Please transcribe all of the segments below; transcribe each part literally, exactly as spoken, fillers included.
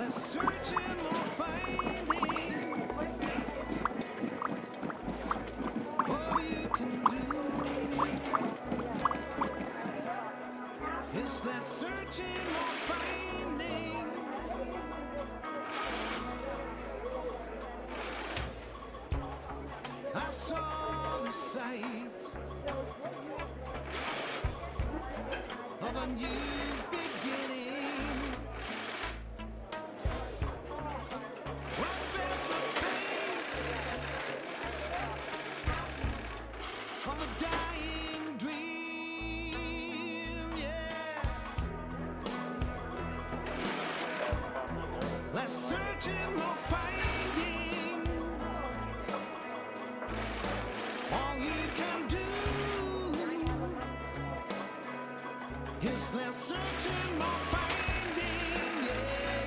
Less searching, more finding. All you can do is less searching, more finding. I saw the sights of a new beginning. I felt the pain of a dying dream, yeah. Less searching, more finding. All you can do is less searching, more finding, yeah.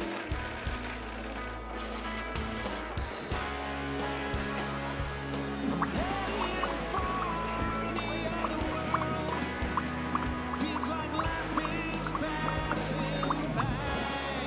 I'm heading for the other world. Feels like life is passing by.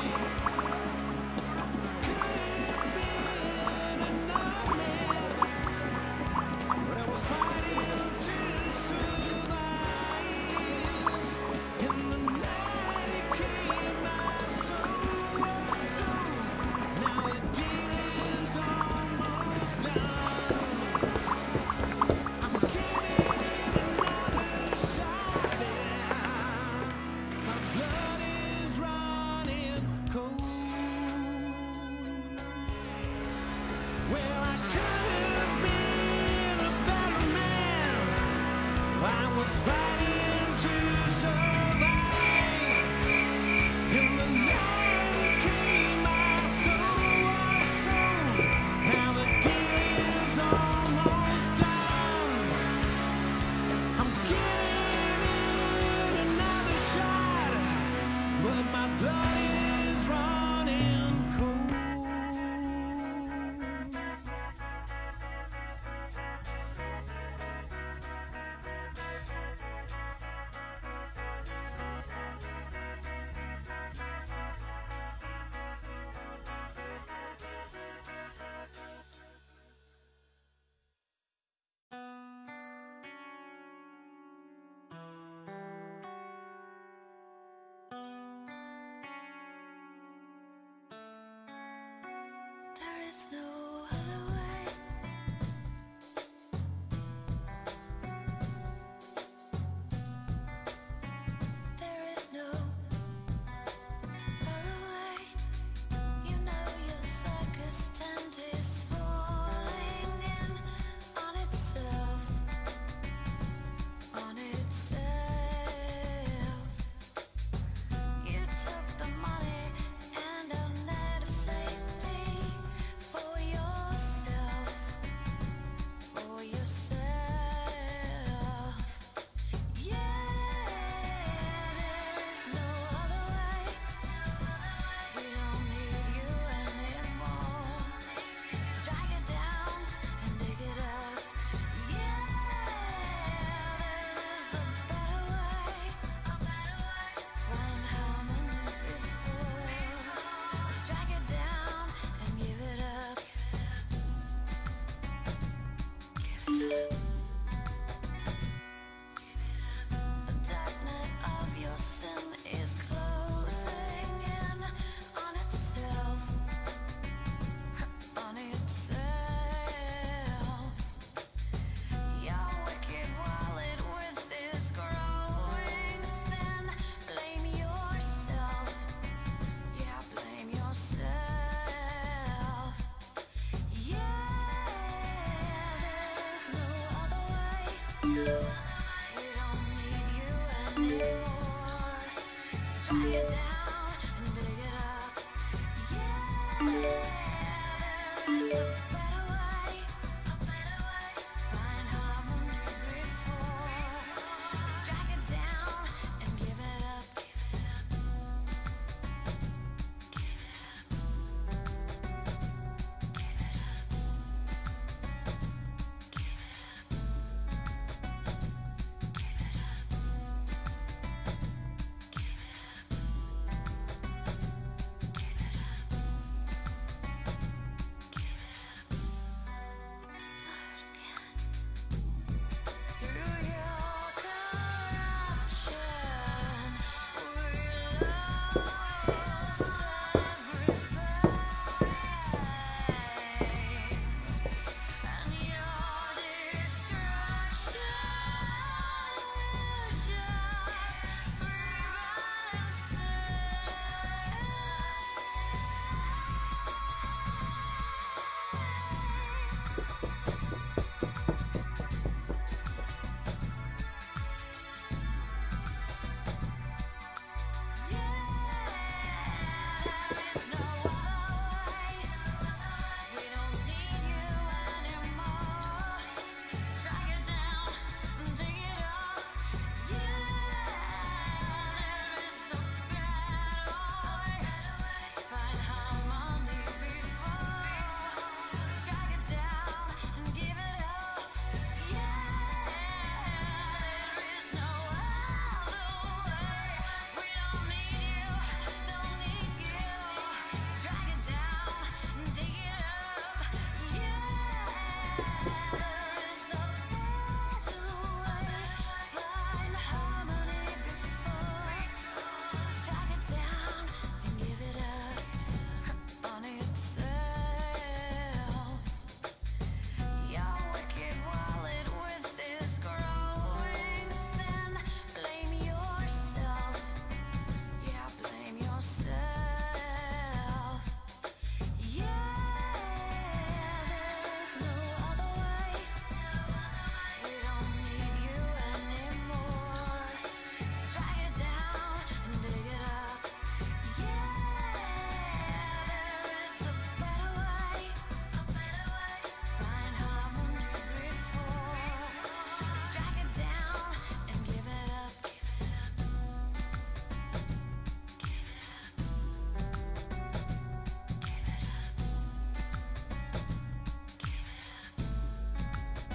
Could have been another man, but I was fighting to survive. In the night it came, my soul was sold. Now the deal is almost done. I'm giving it another shot, yeah. My blood is running cold. Well, I could have been a better man. I was fighting to survive. In the night it came, my soul was sold. Now the deal is almost done. I'm giving it another shot, but my blood is running cold. There is no other way. There is no other way. You know your circus tent is falling in on itself, on itself. You took the money and a net of safety for yourself, for yourself. Yeah, there is no other way. We don't need you anymore. Strike it down and dig it up. Yeah, there's a better way, a better way. Find harmony before. Strike it down and give it up. Give it up. The darknet of your sin is closing in on itself, on itself. Your wicked wallet width is growing thin. Blame yourself, yeah, blame yourself. Yeah, there's no other way. No other way. We don't need you anymore. Strike it down and dig it up. Yeah, there's a better way, a better way. Find harmony before. Strike it down and give it up. Give it up. Give it up. Give it up. Give it up.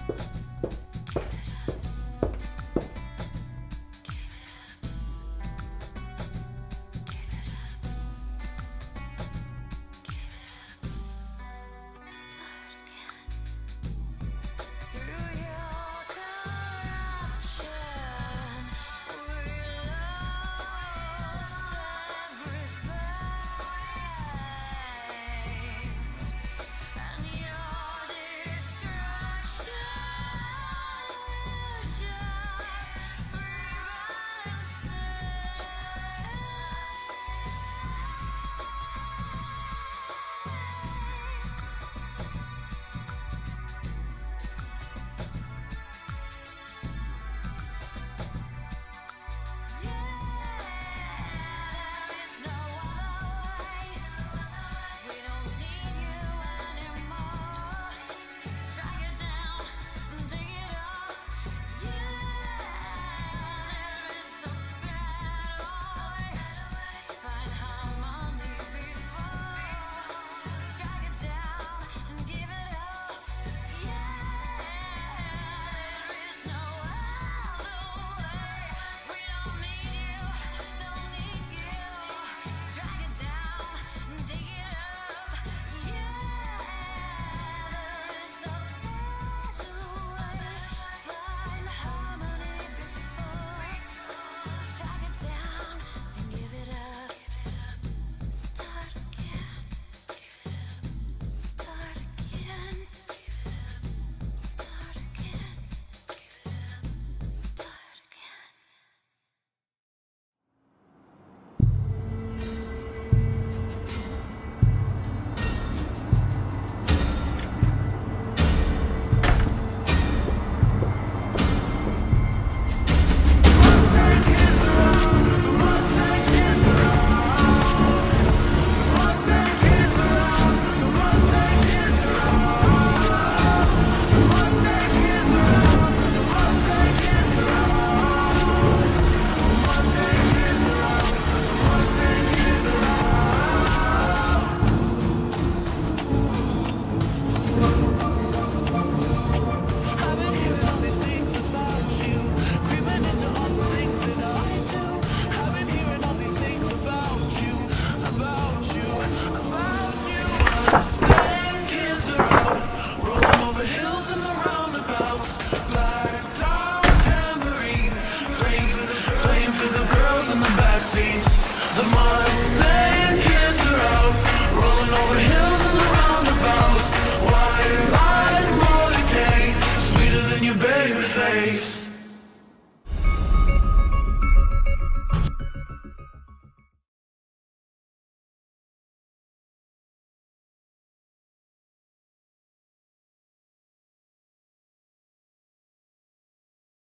The Mustang